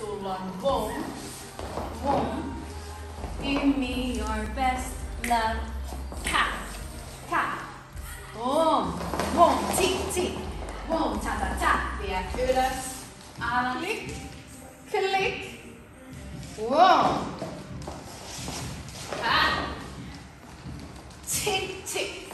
long. Boom, boom. Give me your best love. Tap, tap. Boom, boom. Tick, tick. Boom, tap, tap, tap. Weer vullen. Adem. Klik, klik. Boom. Ah. Tick, tick.